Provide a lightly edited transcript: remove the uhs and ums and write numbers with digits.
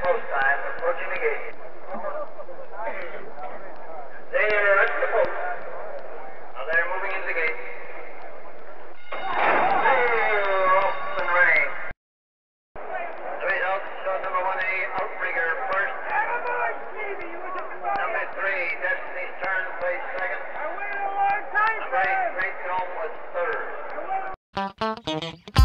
post time, approaching the gate. They're at the post. Now they're moving into the gate. They're off and running. The result shows number 1A, Outrigger, first. Number 3, Destiny's Turn, placed second. Number 8, Great Dome was third.